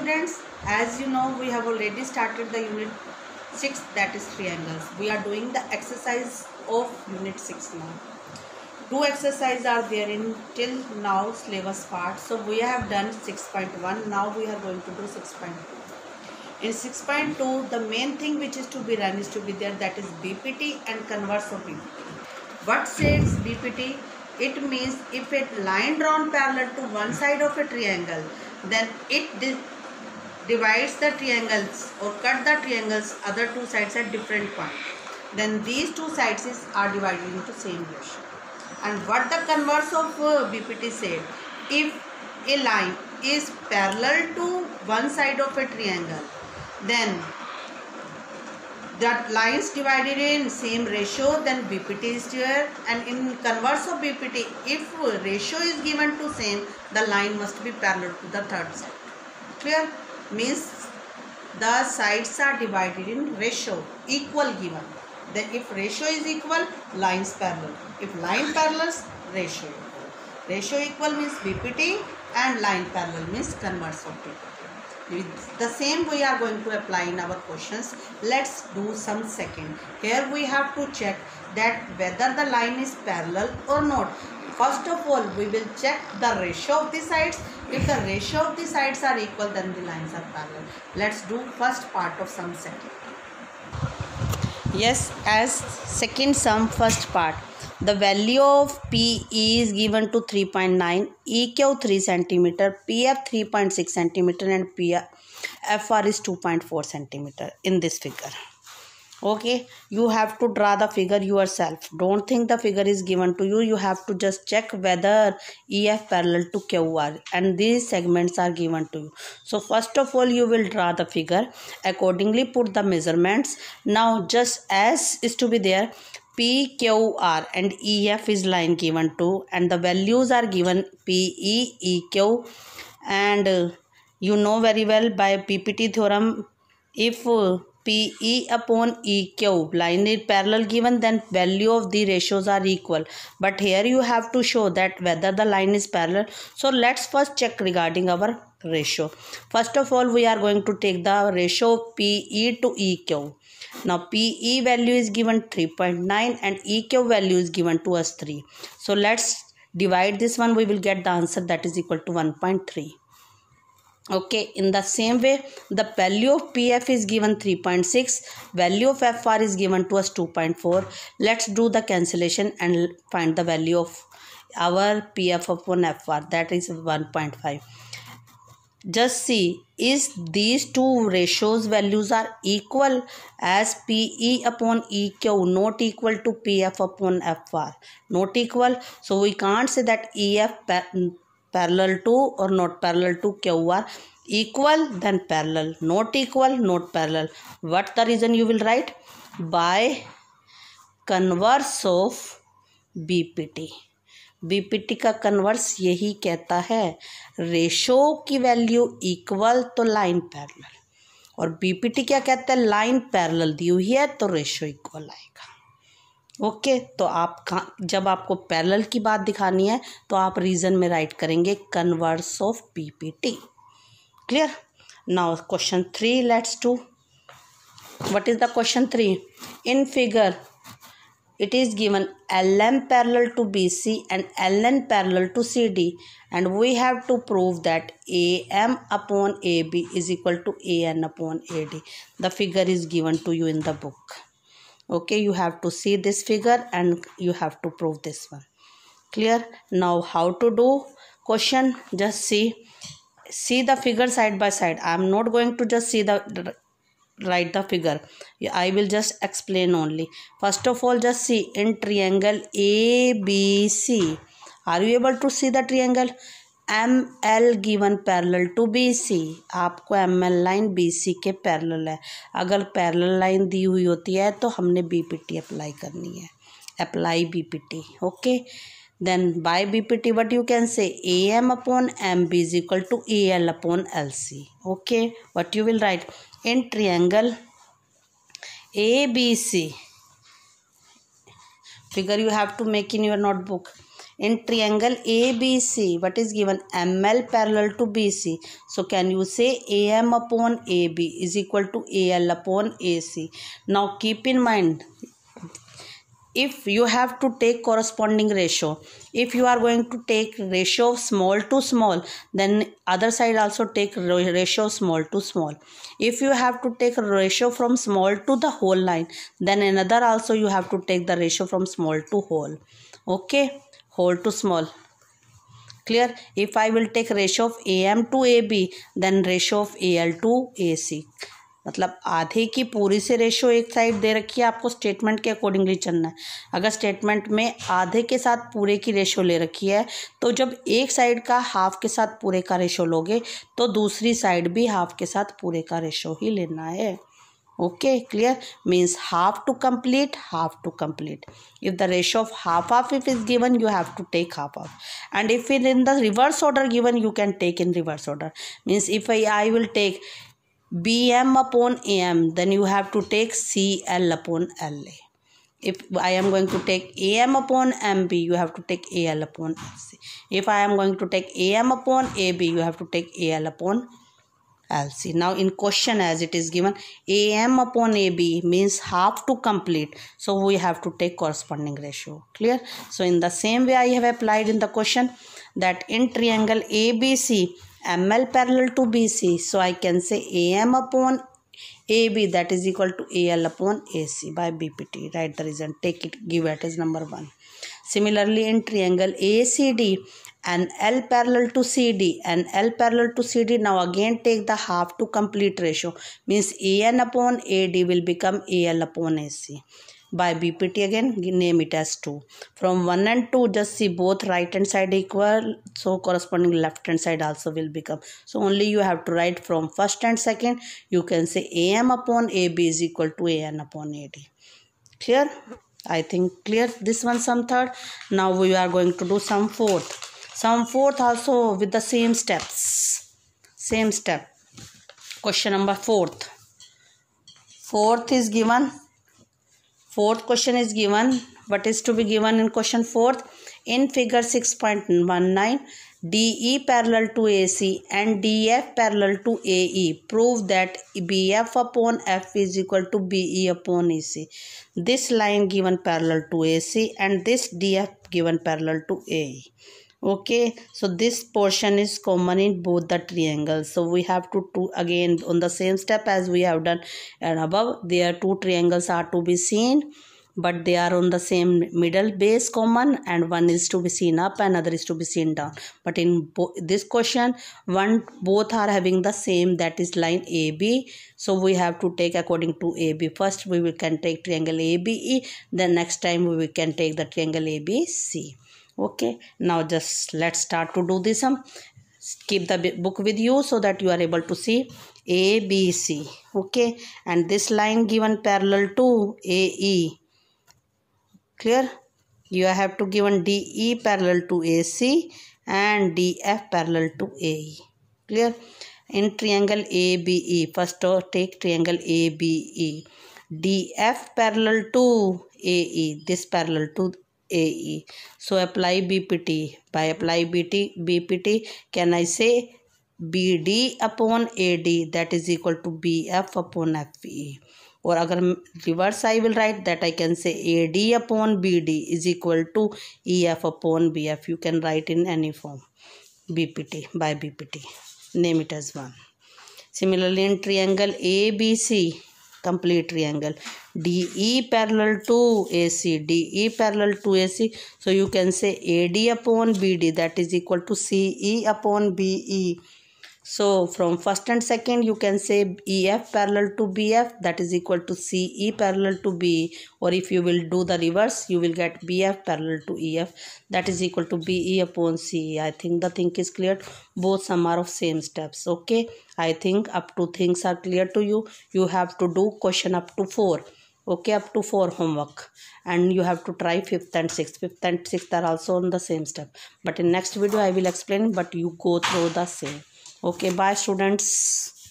students, as you know, we have already started the unit 6, that is triangles. We are doing the exercise of unit 6 now. Two exercises are there in till now syllabus part. So we have done 6.1. Now we are going to do 6.2. In 6.2, the main thing which is to be run is to be there, that is BPT and converse of BPT. What says BPT? It means if a line drawn parallel to one side of a triangle, then it divides the triangles or cut the triangles other two sides at different points. Then these two sides are divided into same ratio. And what the converse of BPT said, if a line is parallel to one side of a triangle, then that lines divided in same ratio, then BPT is there. And in converse of BPT, if ratio is given to same, the line must be parallel to the third side. Clear? Means the sides are divided in ratio, equal given. Then if ratio is equal, lines parallel. If line parallels, ratio equal. Ratio equal means BPT and line parallel means converse of BPT. The same we are going to apply in our questions. Let's do some second. Here we have to check that whether the line is parallel or not. First of all, we will check the ratio of the sides. If the ratio of the sides are equal, then the lines are parallel. Let's do first part of sum second. Yes, as second sum first part. The value of PE is given to 3.9, EQ 3 cm, PF 3.6 cm and FR is 2.4 cm in this figure. Okay, you have to draw the figure yourself. Don't think the figure is given to you. You have to just check whether EF parallel to QR and these segments are given to you. So first of all, you will draw the figure. Accordingly, put the measurements. Now just as is to be there, P, Q, R and EF is line given to, and the values are given PE, EQ, and you know very well by BPT theorem, if PE upon EQ line is parallel given, then value of the ratios are equal. But here you have to show that whether the line is parallel. So let's first check regarding our ratio. First of all, we are going to take the ratio of PE to EQ. Now PE value is given 3.9 and EQ value is given to us 3. So let's divide this one. We will get the answer that is equal to 1.3. Okay, in the same way, the value of PF is given 3.6, value of FR is given to us 2.4. Let's do the cancellation and find the value of our PF upon FR, that is 1.5. Just see, is these two ratios values are equal, as PE upon EQ not equal to PF upon FR, not equal. So we can't say that EF parallel to or not parallel to QR. Equal, then parallel. Not equal, not parallel. What the reason you will write? By converse of BPT. BPT का converse यही कहता है, ratio की value equal तो line parallel, और BPT क्या कहता है, लाइन पैरेलल दी हुई है तो रेशो इक्वल आएगा. ओके, तो आप जब आपको पैरेलल की बात दिखानी है तो आप रीजन में राइट करेंगे converse of BPT. Clear? Now question 3 let's do. What is the question 3? In figure it is given LM parallel to BC and LN parallel to CD, and we have to prove that AM upon AB is equal to AN upon AD. The figure is given to you in the book. Okay, you have to see this figure and you have to prove this one. Clear? Now how to do question? Just see the figure side by side. I am not going to just write the figure. I will just explain only. First of all, just see in triangle ABC. Are you able to see the triangle? ML given parallel to BC. आपको ML line BC के parallel है. अगर parallel line दी हुई होती है तो हमने BPT apply करनी है. Apply BPT. Okay. Then by BPT, what you can say? AM upon MB is equal to AL upon LC. Okay. What you will write? In triangle ABC, figure you have to make in your notebook. In triangle ABC, what is given? ML parallel to BC. So can you say AM upon AB is equal to AL upon AC? Now keep in mind, if you have to take corresponding ratio, if you are going to take ratio of small to small, then other side also take ratio of small to small. If you have to take a ratio from small to the whole line, then another also you have to take the ratio from small to whole. Okay, whole to small. Clear? If I will take ratio of AM to AB, then ratio of AL to AC. मतलब आधे की पूरी से ratio एक side दे रखी है, आपको statement के अकॉर्डिंगली चलना है. अगर स्टेटमेंट में आधे के साथ पूरे की रेशो ले रखी है, तो जब एक साइड का हाफ के साथ पूरे का रेशो लोगे तो दूसरी साइड भी हाफ के साथ पूरे का रेशो ही लेना है. Okay, clear? Means half to complete, half to complete. If the ratio of half if is given, you have to take half. And if it in the reverse order given, you can take in reverse order. Means if I will take BM upon AM, then you have to take CL upon LA. If I am going to take AM upon MB, you have to take AL upon LC. If I am going to take AM upon AB, you have to take AL upon LC. Now in question as it is given, AM upon AB means half to complete. So we have to take corresponding ratio. Clear? So in the same way I have applied in the question that in triangle ABC, ML parallel to BC. So I can say AM upon AB, that is equal to AL upon AC by BPT. Write the reason. Take it. Give it as number 1. Similarly in triangle ACD, and L parallel to CD and L parallel to CD. Now again take the half to complete ratio. Means AN upon AD will become AL upon AC. By BPT again, name it as 2. From 1 and 2, just see both right hand side equal. So corresponding left hand side also will become. So only you have to write from first and second. You can say AM upon AB is equal to AN upon AD. Clear? I think clear. This one sum third. Now we are going to do sum fourth. Sum fourth also with the same steps. Same step. Question number fourth. Fourth is given. Fourth question is given. What is to be given in question fourth? In figure 6.19, DE parallel to AC and DF parallel to AE. Prove that BF upon F is equal to BE upon AC. This line given parallel to AC and this DF given parallel to AE. Okay, so this portion is common in both the triangles. So we have to do again on the same step as we have done and above. There two triangles are to be seen, but they are on the same middle base common, and one is to be seen up and other is to be seen down. But in this question, both are having the same, that is line AB. So we have to take according to AB. First we can take triangle ABE, then next time we can take the triangle ABC. Okay, now just let's start to do this sum. Keep the book with you so that you are able to see ABC. Okay, and this line given parallel to AE. Clear? You have to given DE parallel to AC and DF parallel to AE. Clear? In triangle ABE, first take triangle ABE. DF parallel to AE, this parallel to AE. So apply BPT. By apply BPT, can I say BD upon AD, that is equal to BF upon FE. Or agar reverse I will write that, I can say AD upon BD is equal to EF upon BF. You can write in any form. BPT, by BPT. Name it as 1. Similarly in triangle ABC, complete triangle, DE parallel to AC, DE parallel to AC. So you can say AD upon BD, that is equal to CE upon BE. So from first and second you can say EF parallel to BF, that is equal to CE parallel to BE. Or if you will do the reverse, you will get BF parallel to EF, that is equal to BE upon CE. I think the thing is clear. Both some are of same steps. Okay, I think up to things are clear to you. You have to do question up to 4. Okay, up to 4 homework, and you have to try 5th and 6th. 5th and 6th are also on the same step, but in next video I will explain, but you go through the same. Okay, bye students.